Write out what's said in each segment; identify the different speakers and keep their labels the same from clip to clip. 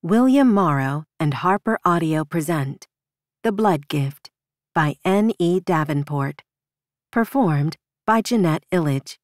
Speaker 1: William Morrow and Harper Audio present The Blood Gift by N.E. Davenport. Performed by Jeanette Illidge.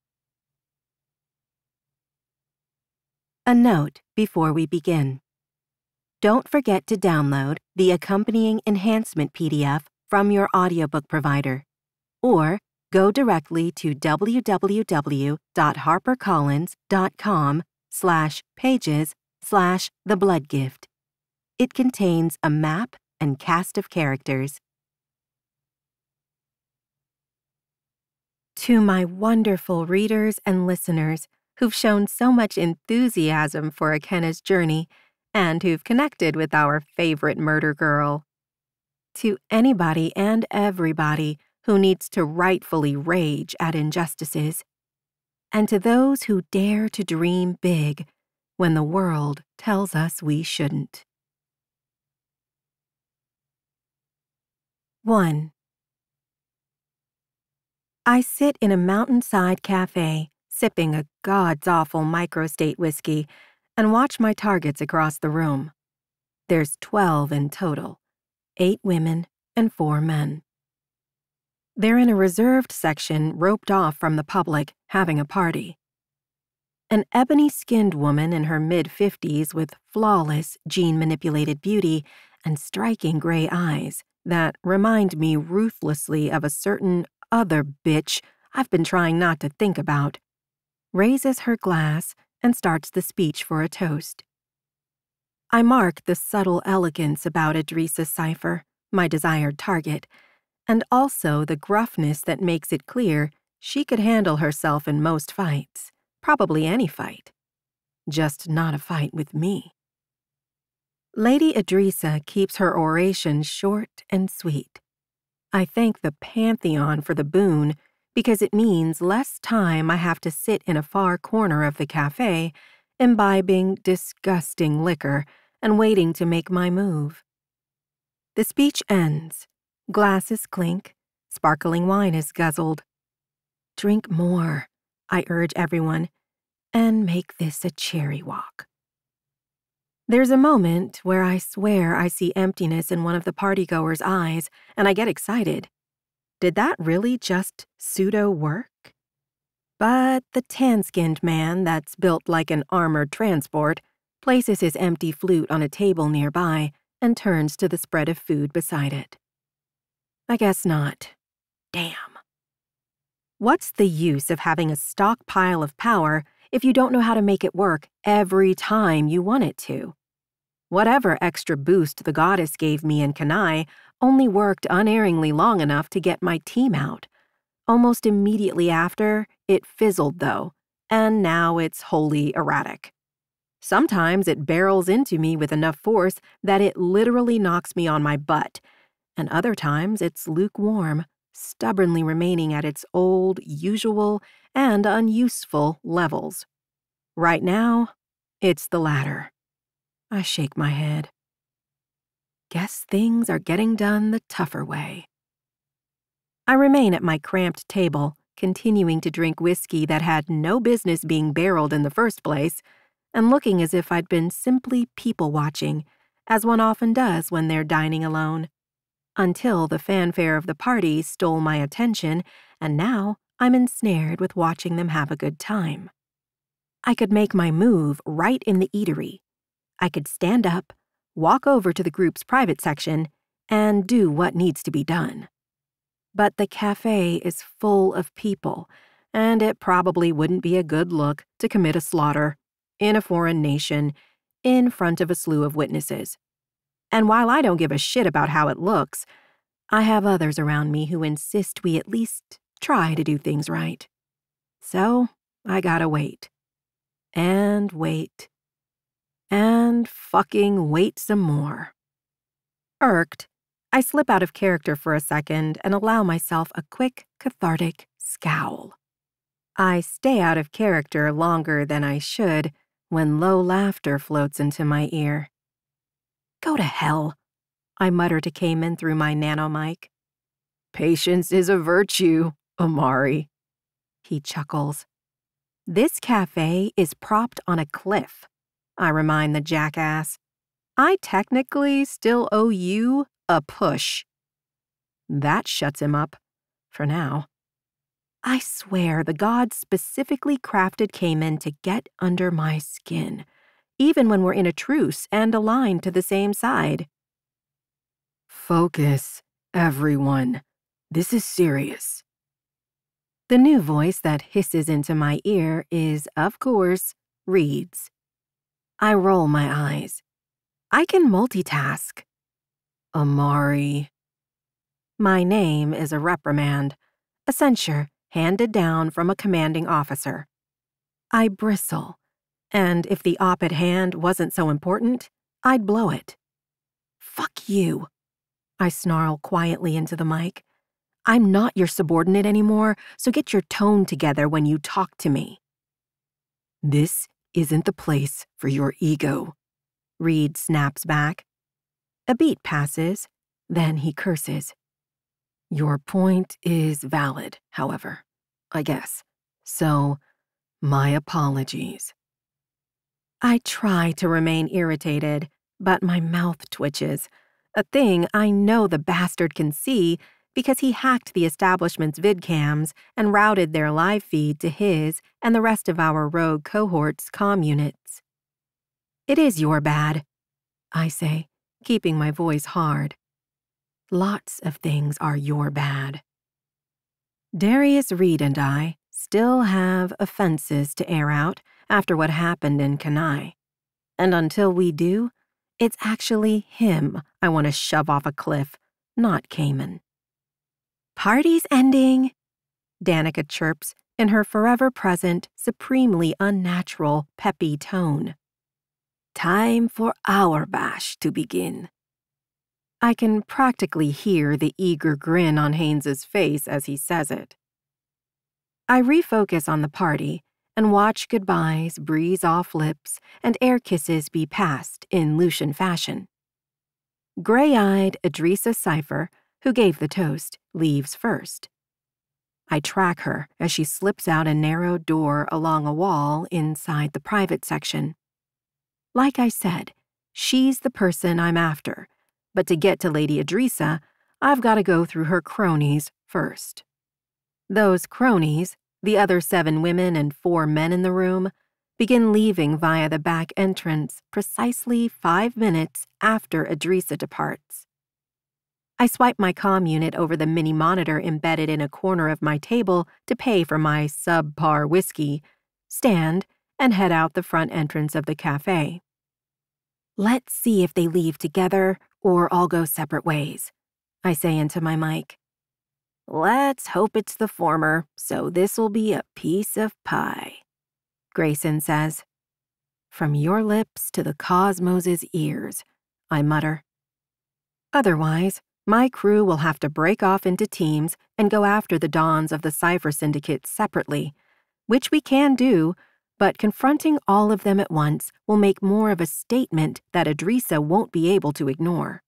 Speaker 1: A note before we begin. Don't forget to download the accompanying enhancement PDF from your audiobook provider, or go directly to www.harpercollins.com/pages/The Blood Gift. It contains a map and cast of characters. To my wonderful readers and listeners who've shown so much enthusiasm for Ikenna's journey and who've connected with our favorite murder girl. To anybody and everybody who needs to rightfully rage at injustices. And to those who dare to dream big when the world tells us we shouldn't. 1. I sit in a mountainside cafe, sipping a gods-awful microstate whiskey, and watch my targets across the room. There's 12 in total, 8 women and 4 men. They're in a reserved section roped off from the public, having a party. An ebony-skinned woman in her mid-50s with flawless, gene-manipulated beauty and striking gray eyes that remind me ruthlessly of a certain other bitch I've been trying not to think about, raises her glass and starts the speech for a toast. I mark the subtle elegance about Idrissa's cipher, my desired target, and also the gruffness that makes it clear she could handle herself in most fights, probably any fight. Just not a fight with me. Lady Idrissa keeps her oration short and sweet. I thank the Pantheon for the boon because it means less time I have to sit in a far corner of the cafe, imbibing disgusting liquor and waiting to make my move. The speech ends. Glasses clink, sparkling wine is guzzled. Drink more, I urge everyone, and make this a cherry walk. There's a moment where I swear I see emptiness in one of the partygoers' eyes, and I get excited. Did that really just pseudo-work? But the tan-skinned man that's built like an armored transport places his empty flute on a table nearby and turns to the spread of food beside it. I guess not. Damn. What's the use of having a stockpile of power if you don't know how to make it work every time you want it to? Whatever extra boost the goddess gave me in Kenai only worked unerringly long enough to get my team out. Almost immediately after, it fizzled though, and now it's wholly erratic. Sometimes it barrels into me with enough force that it literally knocks me on my butt, and other times it's lukewarm, stubbornly remaining at its old, usual, and unuseful levels. Right now, it's the latter. I shake my head. Guess things are getting done the tougher way. I remain at my cramped table, continuing to drink whiskey that had no business being barreled in the first place, and looking as if I'd been simply people-watching, as one often does when they're dining alone. Until the fanfare of the party stole my attention, and now I'm ensnared with watching them have a good time. I could make my move right in the eatery. I could stand up, walk over to the group's private section, and do what needs to be done. But the cafe is full of people, and it probably wouldn't be a good look to commit a slaughter in a foreign nation in front of a slew of witnesses. And while I don't give a shit about how it looks, I have others around me who insist we at least try to do things right. So I gotta wait. And wait. And fucking wait some more. Irked, I slip out of character for a second and allow myself a quick, cathartic scowl. I stay out of character longer than I should when low laughter floats into my ear. Go to hell, I mutter to Cayman through my nanomic. Patience is a virtue, Amari. He chuckles. This cafe is propped on a cliff, I remind the jackass. I technically still owe you a push. That shuts him up, for now. I swear the gods specifically crafted Cayman to get under my skin, even when we're in a truce and aligned to the same side. Focus, everyone. This is serious. The new voice that hisses into my ear is, of course, Reed's. I roll my eyes. I can multitask. Amari. My name is a reprimand, a censure handed down from a commanding officer. I bristle, and if the op at hand wasn't so important, I'd blow it. Fuck you, I snarl quietly into the mic. I'm not your subordinate anymore, so get your tone together when you talk to me. This isn't the place for your ego, Reed snaps back. A beat passes, then he curses. Your point is valid, however, I guess. So, my apologies. I try to remain irritated, but my mouth twitches, a thing I know the bastard can see because he hacked the establishment's vidcams and routed their live feed to his and the rest of our rogue cohort's comm units. It is your bad, I say, keeping my voice hard. Lots of things are your bad. Darius Reed and I still have offenses to air out after what happened in Kenai. And until we do, it's actually him I want to shove off a cliff, not Cayman. Party's ending, Danica chirps in her forever-present, supremely unnatural, peppy tone. Time for our bash to begin. I can practically hear the eager grin on Haynes's face as he says it. I refocus on the party and watch goodbyes breeze off lips and air kisses be passed in Lucian fashion. Gray-eyed Idrissa Cipher, who gave the toast, leaves first. I track her as she slips out a narrow door along a wall inside the private section. Like I said, she's the person I'm after, but to get to Lady Idrissa, I've got to go through her cronies first. Those cronies, the other 7 women and 4 men in the room, begin leaving via the back entrance precisely 5 minutes after Idrissa departs. I swipe my comm unit over the mini monitor embedded in a corner of my table to pay for my subpar whiskey, stand, and head out the front entrance of the cafe. Let's see if they leave together or all go separate ways, I say into my mic. Let's hope it's the former, so this'll be a piece of pie, Grayson says. From your lips to the cosmos's ears, I mutter. Otherwise, my crew will have to break off into teams and go after the dons of the Cipher Syndicate separately, which we can do, but confronting all of them at once will make more of a statement that Idrissa won't be able to ignore.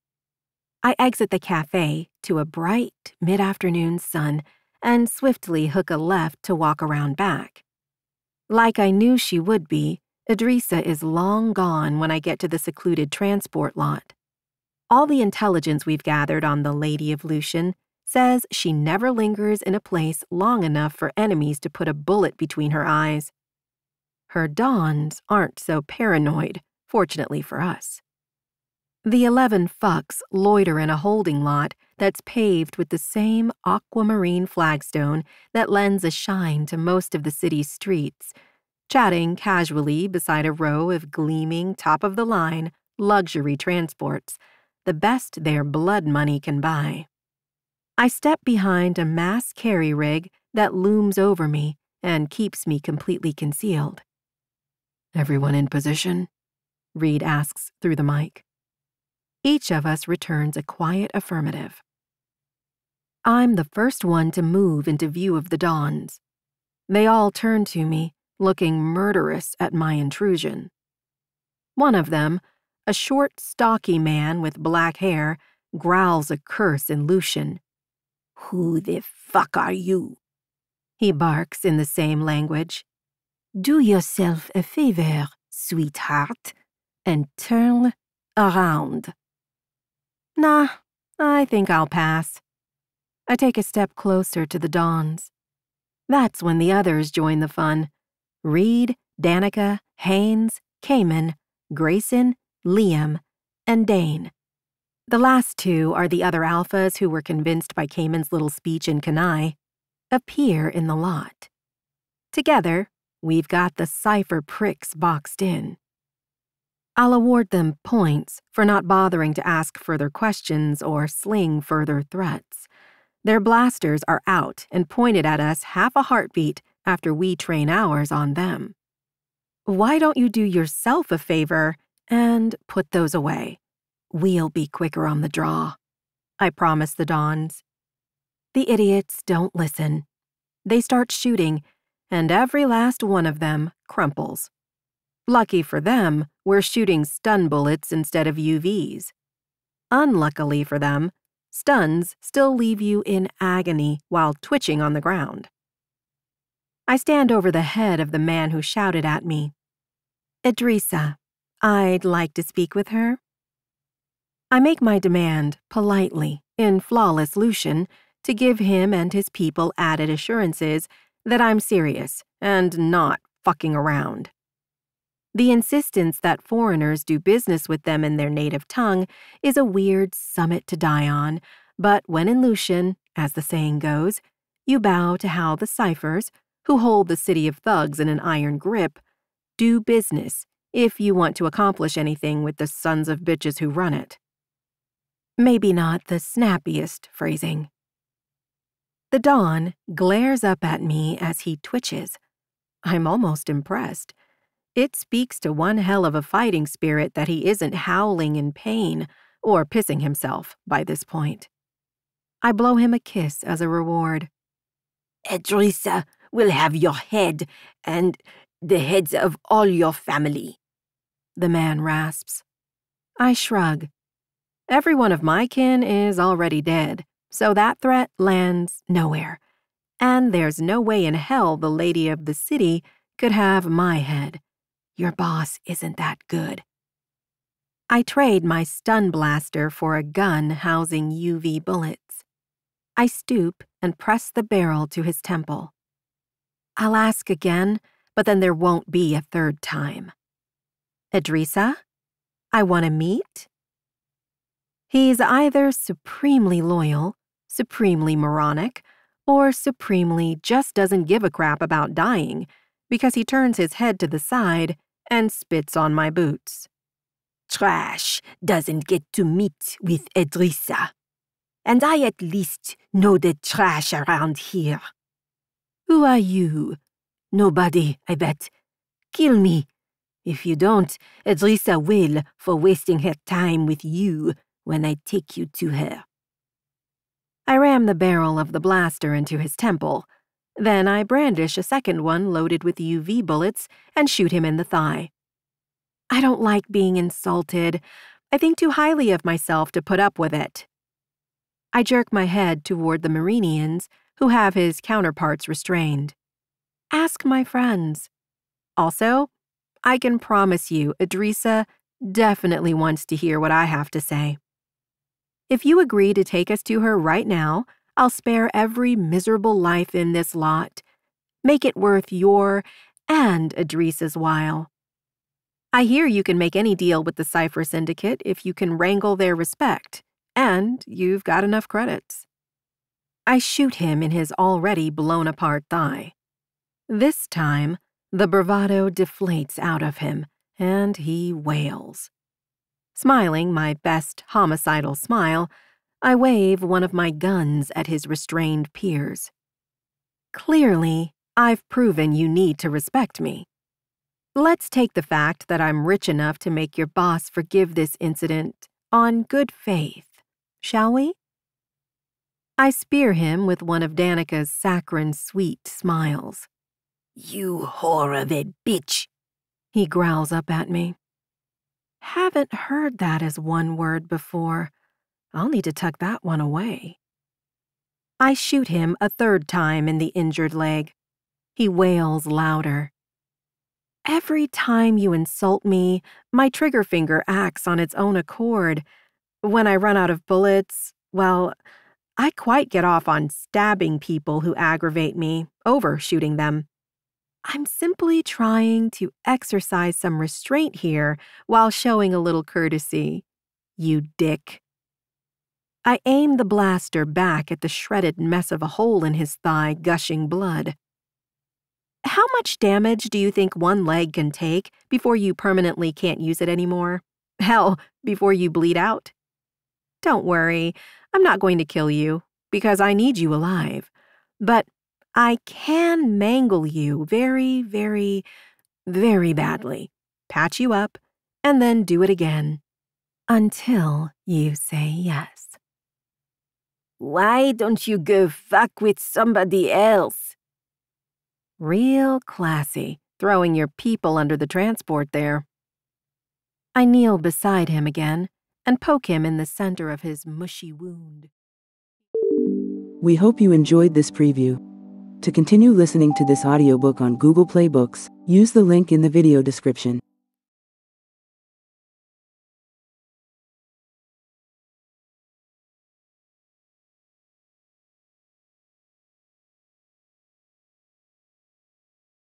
Speaker 1: I exit the cafe to a bright mid-afternoon sun and swiftly hook a left to walk around back. Like I knew she would be, Idrissa is long gone when I get to the secluded transport lot. All the intelligence we've gathered on the Lady of Lucian says she never lingers in a place long enough for enemies to put a bullet between her eyes. Her dons aren't so paranoid, fortunately for us. The 11 fucks loiter in a holding lot that's paved with the same aquamarine flagstone that lends a shine to most of the city's streets, chatting casually beside a row of gleaming, top-of-the-line luxury transports, the best their blood money can buy. I step behind a mass carry rig that looms over me and keeps me completely concealed. Everyone in position? Reed asks through the mic. Each of us returns a quiet affirmative. I'm the first one to move into view of the dons. They all turn to me, looking murderous at my intrusion. One of them, a short, stocky man with black hair, growls a curse in Lucian. Who the fuck are you? He barks in the same language. Do yourself a favor, sweetheart, and turn around. Nah, I think I'll pass. I take a step closer to the Dons. That's when the others join the fun. Reed, Danica, Haynes, Cayman, Grayson, Liam, and Dane. The last two are the other alphas who were convinced by Cayman's little speech in Kenai, appear in the lot. Together, we've got the cipher pricks boxed in. I'll award them points for not bothering to ask further questions or sling further threats. Their blasters are out and pointed at us half a heartbeat after we train ours on them. Why don't you do yourself a favor and put those away? We'll be quicker on the draw, I promise the Dons. The idiots don't listen. They start shooting, and every last one of them crumples. Lucky for them, we're shooting stun bullets instead of UVs. Unluckily for them, stuns still leave you in agony while twitching on the ground. I stand over the head of the man who shouted at me. Idrissa, I'd like to speak with her. I make my demand politely, in flawless Lucian, to give him and his people added assurances that I'm serious and not fucking around. The insistence that foreigners do business with them in their native tongue is a weird summit to die on, but when in Lucian, as the saying goes, you bow to how the ciphers, who hold the city of thugs in an iron grip, do business if you want to accomplish anything with the sons of bitches who run it. Maybe not the snappiest phrasing. The Don glares up at me as he twitches. I'm almost impressed. It speaks to one hell of a fighting spirit that he isn't howling in pain or pissing himself by this point. I blow him a kiss as a reward. Idrissa will have your head and the heads of all your family, the man rasps. I shrug. Every one of my kin is already dead, so that threat lands nowhere. And there's no way in hell the lady of the city could have my head. Your boss isn't that good. I trade my stun blaster for a gun housing UV bullets. I stoop and press the barrel to his temple. I'll ask again, but then there won't be a third time. Idrissa, I want to meet? He's either supremely loyal, supremely moronic, or supremely just doesn't give a crap about dying because he turns his head to the side and spits on my boots. Trash doesn't get to meet with Idrissa, and I at least know the trash around here. Who are you? Nobody, I bet. Kill me. If you don't, Idrissa will for wasting her time with you when I take you to her. I ram the barrel of the blaster into his temple. Then I brandish a second one loaded with UV bullets and shoot him in the thigh. I don't like being insulted. I think too highly of myself to put up with it. I jerk my head toward the Mareenians, who have his counterparts restrained. Ask my friends. Also, I can promise you Idrissa definitely wants to hear what I have to say. If you agree to take us to her right now, I'll spare every miserable life in this lot. Make it worth your and Idrissa's while. I hear you can make any deal with the Cipher Syndicate if you can wrangle their respect, and you've got enough credits. I shoot him in his already blown-apart thigh. This time, the bravado deflates out of him, and he wails. Smiling my best homicidal smile, I wave one of my guns at his restrained peers. Clearly, I've proven you need to respect me. Let's take the fact that I'm rich enough to make your boss forgive this incident on good faith, shall we? I spear him with one of Danica's saccharine sweet smiles. You whore of a bitch, he growls up at me. Haven't heard that as one word before. I'll need to tuck that one away. I shoot him a third time in the injured leg. He wails louder. Every time you insult me, my trigger finger acts on its own accord. When I run out of bullets, well, I quite get off on stabbing people who aggravate me, over shooting them. I'm simply trying to exercise some restraint here while showing a little courtesy. You dick. I aim the blaster back at the shredded mess of a hole in his thigh, gushing blood. How much damage do you think one leg can take before you permanently can't use it anymore? Hell, before you bleed out? Don't worry, I'm not going to kill you, because I need you alive. But I can mangle you very, very, very badly, patch you up, and then do it again. Until you say yes. Why don't you go fuck with somebody else? Real classy, throwing your people under the transport there. I kneel beside him again and poke him in the center of his mushy wound.
Speaker 2: We hope you enjoyed this preview. To continue listening to this audiobook on Google Play Books, use the link in the video description.